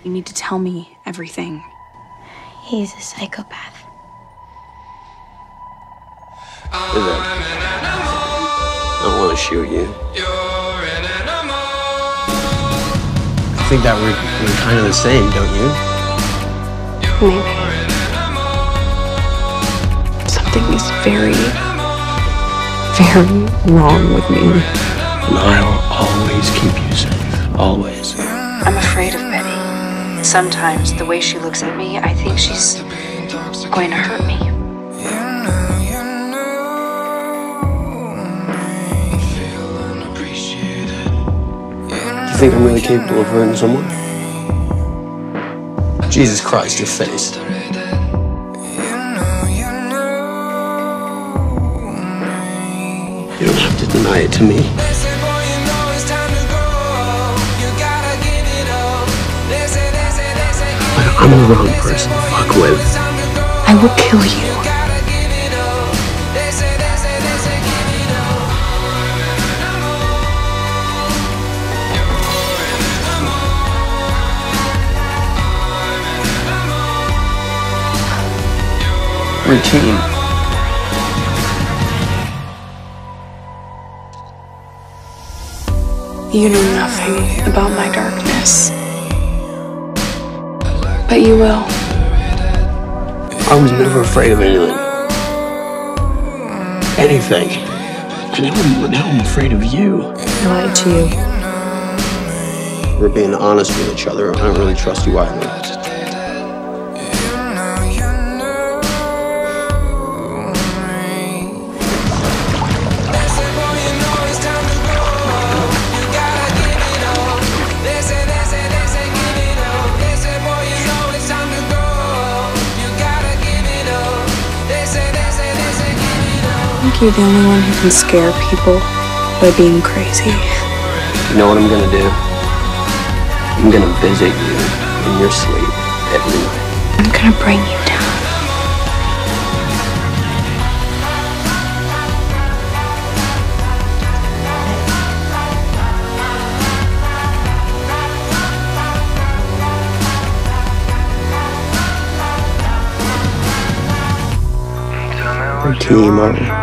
You need to tell me everything. He's a psychopath. I don't want to shoot you. I think that we're kind of the same, don't you? Maybe. Something is very, very wrong with me. And I'll always keep you safe. Always. I'm afraid of Betty. Sometimes the way she looks at me, I think she's going to hurt me. You think I'm really capable of hurting someone? Jesus Christ, your face. You don't have to deny it to me. But I'm the wrong person to fuck with. I will kill you. Routine. You know nothing about my darkness. But you will. I was never afraid of anything. Anything. And now I'm afraid of you. I lied to you. We're being honest with each other. I don't really trust you either. I think you're the only one who can scare people by being crazy. You know what I'm gonna do? I'm gonna visit you in your sleep every night. I'm gonna bring you down. Routine, Martin.